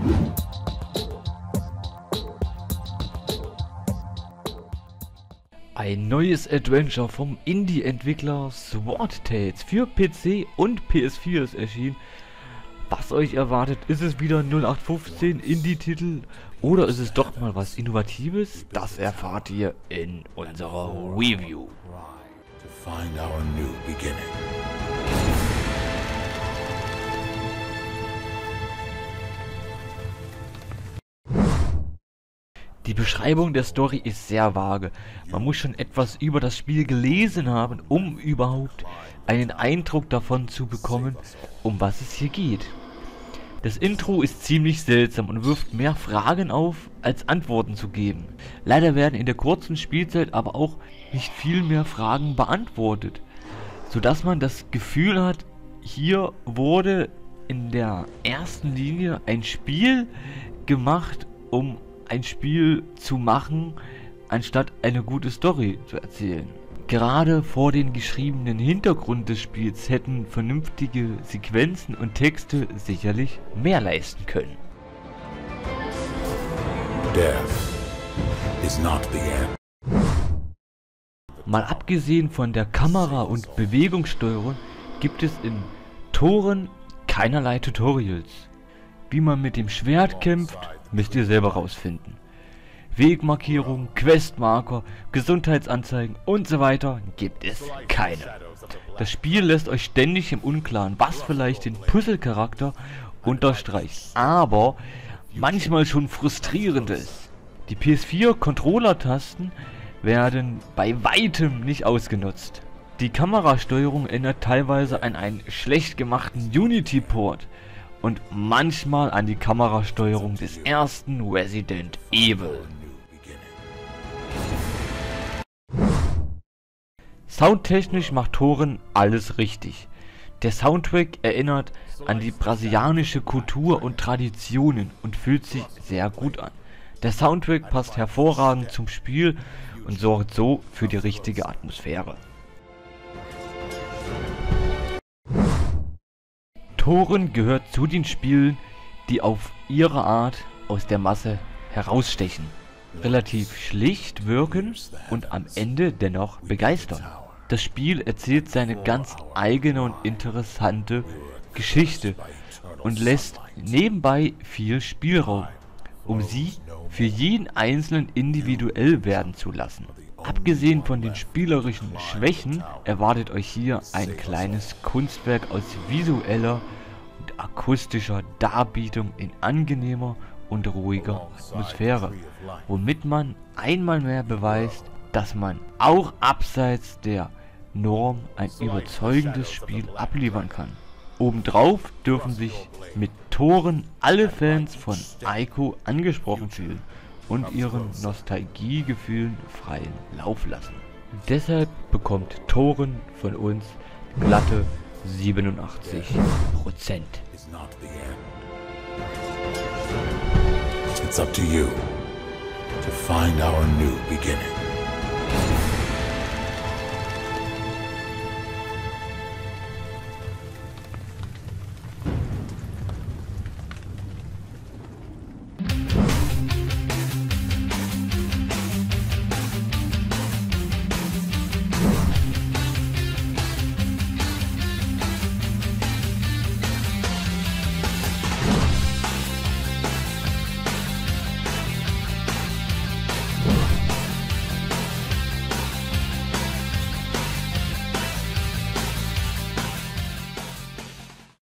Ein neues Adventure vom Indie-Entwickler Sword Tales für PC und PS4 ist erschienen. Was euch erwartet, ist es wieder 0815 Indie-Titel oder ist es doch mal was Innovatives? Das erfahrt ihr in unserer Review. Die Beschreibung der Story ist sehr vage. Man muss schon etwas über das Spiel gelesen haben, um überhaupt einen Eindruck davon zu bekommen, um was es hier geht. Das Intro ist ziemlich seltsam und wirft mehr Fragen auf, als Antworten zu geben. Leider werden in der kurzen Spielzeit aber auch nicht viel mehr Fragen beantwortet, sodass man das Gefühl hat, hier wurde in der ersten Linie ein Spiel gemacht, um ein Spiel zu machen, anstatt eine gute Story zu erzählen. Gerade vor den geschriebenen Hintergrund des Spiels hätten vernünftige Sequenzen und Texte sicherlich mehr leisten können. Mal abgesehen von der Kamera- und Bewegungssteuerung gibt es in Thoren keinerlei Tutorials. Wie man mit dem Schwert kämpft, müsst ihr selber rausfinden. Wegmarkierungen, Questmarker, Gesundheitsanzeigen und so weiter gibt es keine. Das Spiel lässt euch ständig im Unklaren, was vielleicht den Puzzle-Charakter unterstreicht, aber manchmal schon frustrierend ist. Die PS4-Controller-Tasten werden bei weitem nicht ausgenutzt. Die Kamerasteuerung erinnert teilweise an einen schlecht gemachten Unity-Port und manchmal an die Kamerasteuerung des ersten Resident Evil. Soundtechnisch macht Thoren alles richtig. Der Soundtrack erinnert an die brasilianische Kultur und Traditionen und fühlt sich sehr gut an. Der Soundtrack passt hervorragend zum Spiel und sorgt so für die richtige Atmosphäre. Thoren gehört zu den Spielen, die auf ihre Art aus der Masse herausstechen, relativ schlicht wirken und am Ende dennoch begeistern. Das Spiel erzählt seine ganz eigene und interessante Geschichte und lässt nebenbei viel Spielraum, um sie für jeden Einzelnen individuell werden zu lassen. Abgesehen von den spielerischen Schwächen erwartet euch hier ein kleines Kunstwerk aus visueller und akustischer Darbietung in angenehmer und ruhiger Atmosphäre, womit man einmal mehr beweist, dass man auch abseits der Norm ein überzeugendes Spiel abliefern kann. Obendrauf dürfen sich mit Thoren alle Fans von Ico angesprochen fühlen und ihren Nostalgiegefühlen freien Lauf lassen. Deshalb bekommt Thoren von uns glatte 87%. It's up to you to find our new beginning.